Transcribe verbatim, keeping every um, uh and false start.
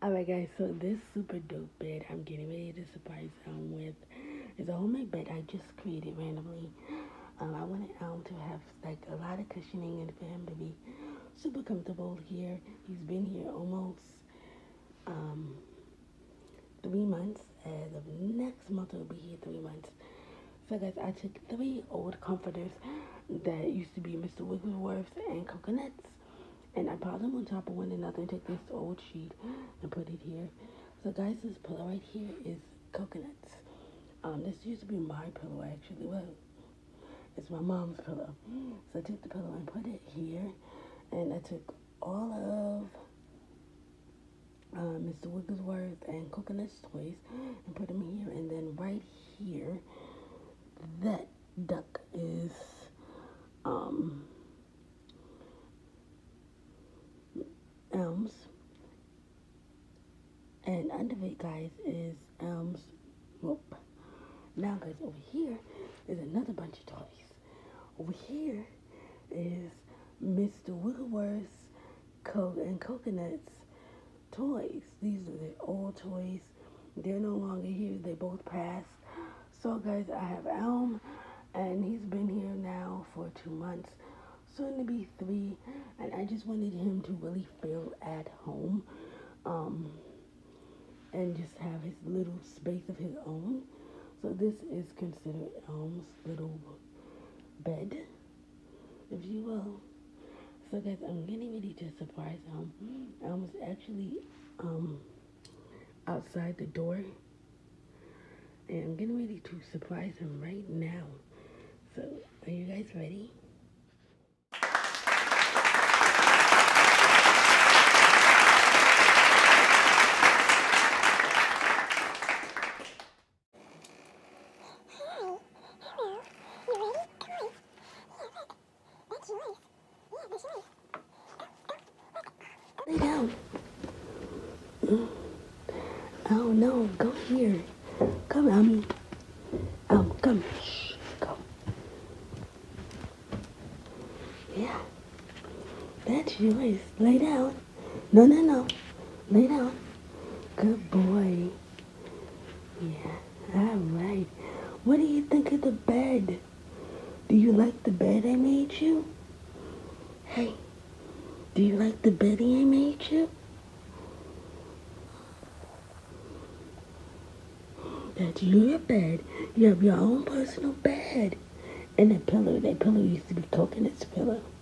Alright guys, so this super dope bed I'm getting ready to surprise Elm with is a homemade bed I just created randomly. Um, I wanted Elm to have like a lot of cushioning and for him to be super comfortable here. He's been here almost um, three months. As of next month, he'll be here three months. So guys, I took three old comforters that used to be Mister Wigglesworth and coconuts, and I piled them on top of one another and took this old sheet and put it here. So guys, this pillow right here is coconuts. Um, this used to be my pillow actually. Well, it's my mom's pillow. So I took the pillow and put it here, and I took all of uh, Mister Wigglesworth and coconuts toys and put them here, and then right here, that duck is um. elms, and under it guys is elms rope. Now guys, over here is another bunch of toys. Over here is Mister Wigglesworth's co and coconuts toys. These are the old toys. They're no longer here. They both passed. So guys, I have Elm, and he's been here now for two months. Soon to be three, and I just wanted him to really feel at home, um, and just have his little space of his own. So this is considered Elm's little bed, if you will. So guys, I'm getting ready to surprise Elm. Elm is actually um, outside the door, and I'm getting ready to surprise him right now. So are you guys ready? Lay down. Oh no, go here. Come, Elmy. Elm, come. Shh, go. Yeah. That's yours. Lay down. No, no, no. Lay down. Good boy. Yeah, alright. What do you think of the bed? Do you like the bed I made you? Hey. Do you like the bedding I made you? That's your bed. You have your own personal bed. And a pillow. That pillow used to be Coconut's pillow.